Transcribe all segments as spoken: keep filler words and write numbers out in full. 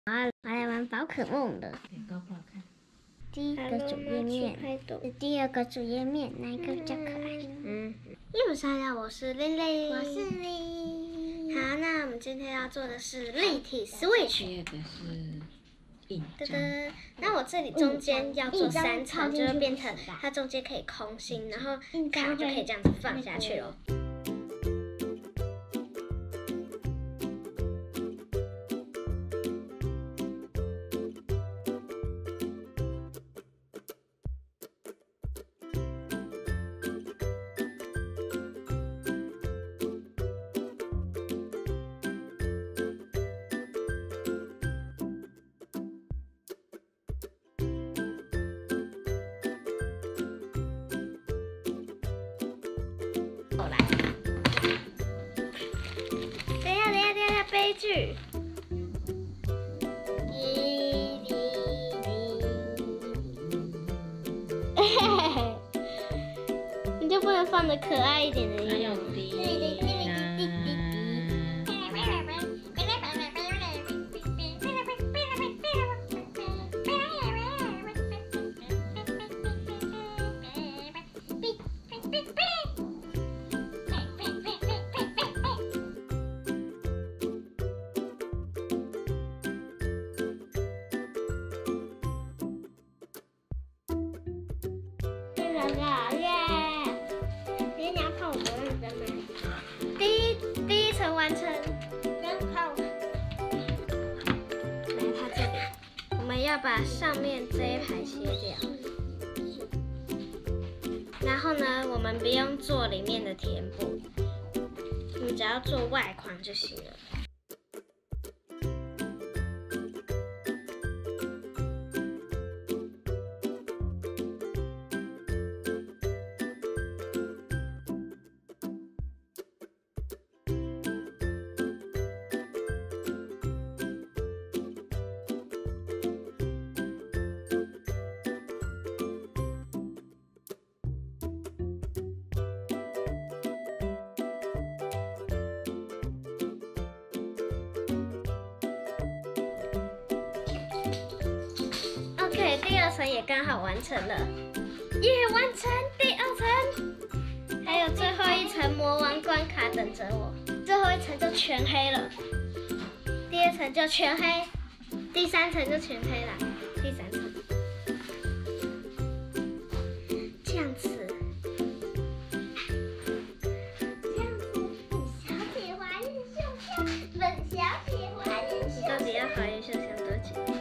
啊，我来玩宝可梦的。 广告不好看。 第一个主页面，第二个主页面，哪一个比较可爱？嗯，因为大家，我是丽丽， 我是丽。 好，那我们今天要做的是立体 Switch。 第二个是印噔章。 噔，那我这里中间要做三层，就会变成它中间可以空心，然后卡就可以这样子放下去了。我来，等一下，等一下，等一下，悲剧。滴滴滴，嘿嘿嘿，你就不能放的可爱一点的音乐吗？耶！今天你要看我多认真吗？第一第一层完成，然后来它这里，我们要把上面这一排切掉。然后呢，我们不用做里面的填补，我们只要做外框就行了。OK， 第二层也刚好完成了，耶！完成第二层，还有最后一层魔王关卡等着我，最后一层就全黑了，第二层就全黑，第三层就全黑了，第三层，这样子，这样子，本小姐华丽秀香，本小姐华丽秀香，你到底要华丽秀香多久？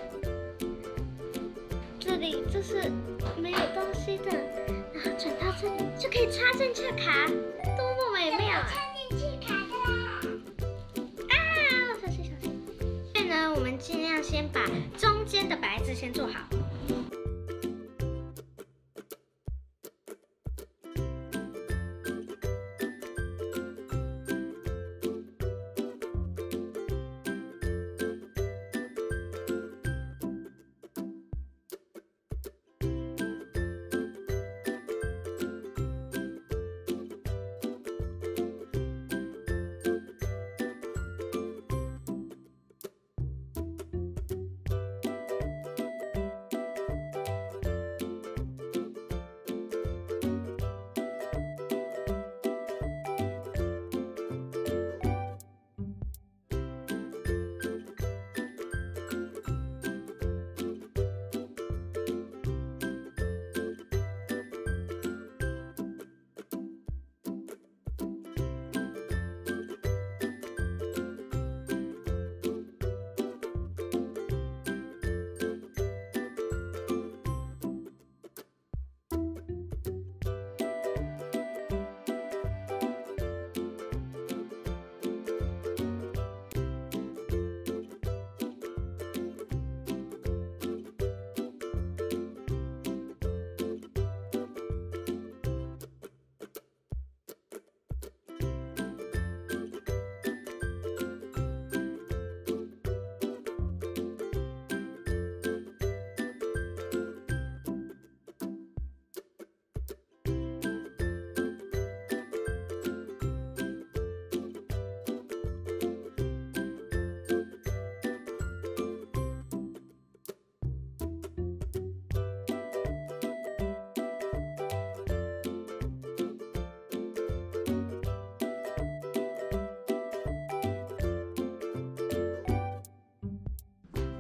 这里就是没有东西的，然后转到这里就可以插进去卡，多么美妙啊！插进去卡的啦！啊，小心小心！所以呢，我们尽量先把中间的白字先做好。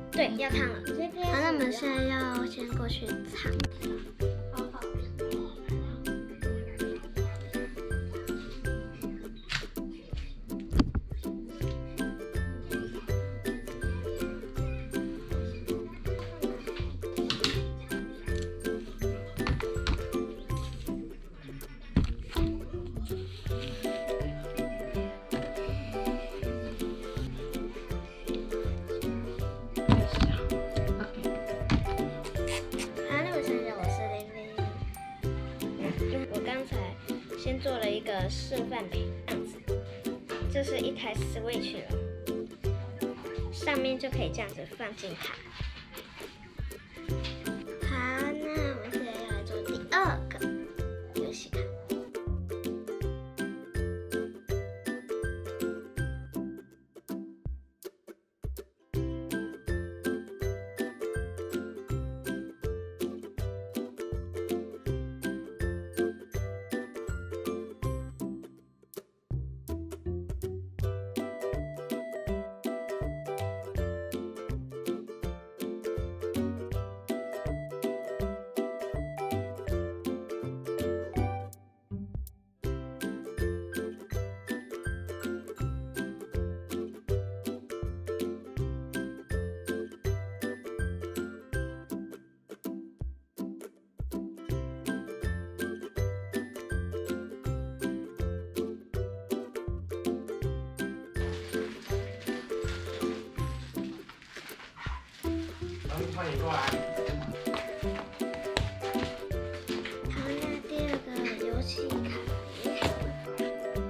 对，要烫了。好，那我们现在要先过去烫。先做了一个示范品样子，这是一台 Switch 了，上面就可以这样子放进卡。好，那我们现在要来做第二个游戏卡。 欢迎过来。 好，那第二个游戏卡也好了。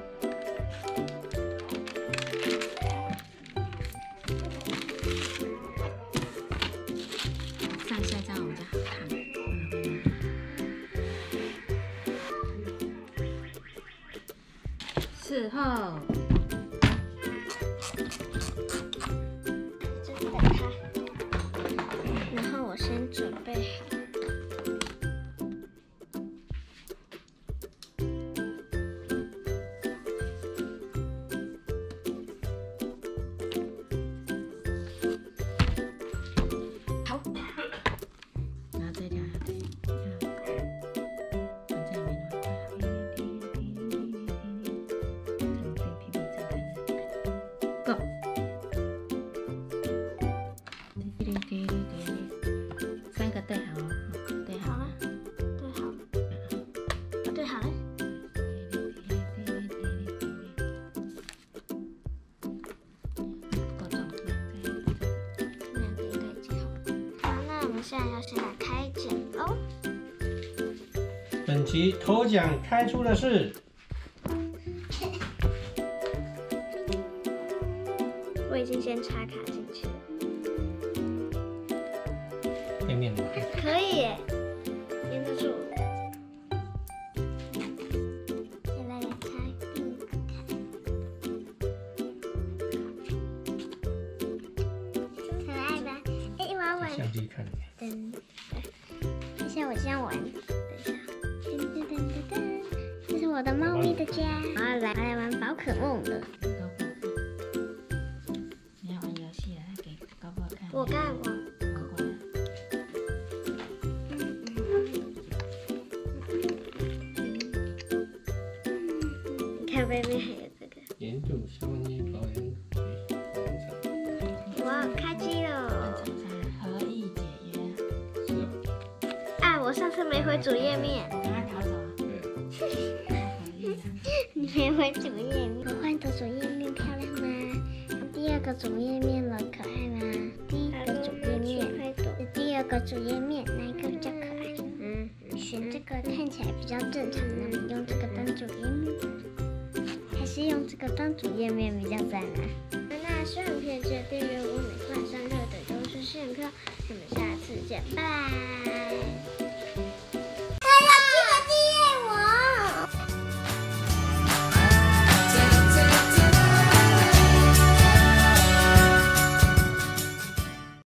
上下这样比较好看。事后。 我先准备好。好。 然后这条要对，放这边的话，够。 三个对好哦，对好了， 对好，对好了。 够重， 两个应该已经好了。好，那我们现在要先来开奖喽。 本期头奖开出的是， 我已经先插卡进去了。 背面的可以耶，粘得住。现在来拆第一个卡，可爱吧？哎，我要玩。 相机看。 噔，等一下我先玩。等一下，噔噔噔噔噔，这是我的猫咪的家。我要来来玩宝可梦了。 你要玩游戏了，给高宝看。 我刚玩。 看背面还有这个。 年度消音保养与哇，开机了！ 何以解约？ 是啊。 啊，我上次没回主页面。 赶快逃走啊！ 对。 你没回主页面。我换的主页面漂亮吗？第二个主页面了，可爱吗？第一个主页面，第二个主页面，哪一个比较可爱？嗯，选这个看起来比较正常，那么用这个当主页面。 还是用这个当主页面比较赞啊！那喜欢影片记得订阅我，每晚上六点钟出现票，我们下次见，拜拜。